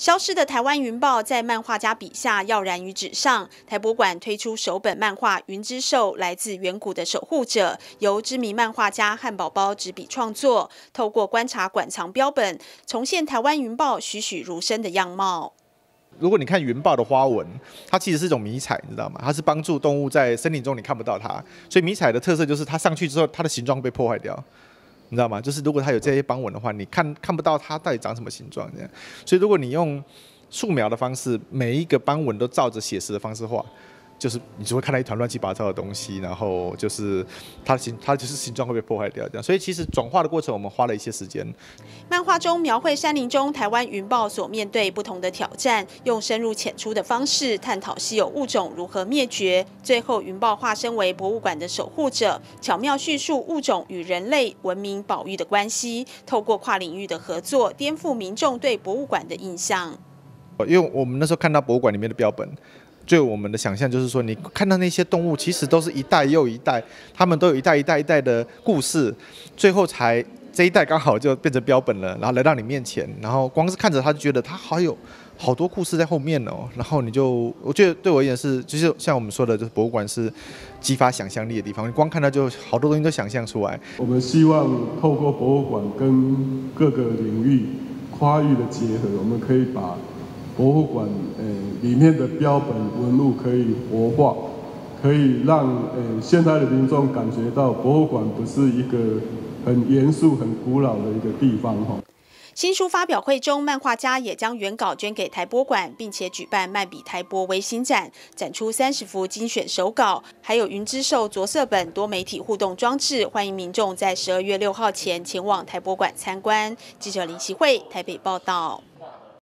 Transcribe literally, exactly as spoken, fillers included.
消失的台湾云豹在漫画家笔下耀然于纸上。台博馆推出首本漫画《云之兽：来自远古的守护者》，由知名漫画家汉堡包执笔创作，透过观察馆藏标本，重现台湾云豹栩栩如生的样貌。 如果你看云豹的花纹，它其实是一种迷彩，你知道吗？它是帮助动物在森林中你看不到它，所以迷彩的特色就是它上去之后，它的形状被破坏掉，你知道吗？就是如果它有这些斑纹的话，你看看不到它到底长什么形状这样。所以如果你用素描的方式，每一个斑纹都照着写实的方式画。 就是你只会看到一团乱七八糟的东西，然后就是它的形，它就是形状会被破坏掉，这样。所以其实转化的过程，我们花了一些时间。 漫画中描绘山林中台湾云豹所面对不同的挑战，用深入浅出的方式探讨稀有物种如何灭绝。最后，云豹化身为博物馆的守护者，巧妙叙述物种与人类文明保育的关系，透过跨领域的合作，颠覆民众对博物馆的印象。 因为我们那时候看到博物馆里面的标本。 对我们的想象就是说，你看到那些动物，其实都是一代又一代，他们都有一代一代一代的故事，最后才这一代刚好就变成标本了，然后来到你面前，然后光是看着它就觉得它好有好多故事在后面哦，然后你就我觉得对我而言是，就是像我们说的，就是博物馆是激发想象力的地方，你光看到就好多东西都想象出来。 我们希望透过博物馆跟各个领域跨域的结合，我们可以把 博物馆呃里面的标本文物可以活化，可以让呃现在的民众感觉到博物馆不是一个很严肃、很古老的一个地方哈。 新书发表会中，漫画家也将原稿捐给台博馆，并且举办漫笔台博微型展，展出三十幅精选手稿，还有云之兽着色本多媒体互动装置，欢迎民众在十二月六号前前往台博馆参观。记者林琪慧台北报道。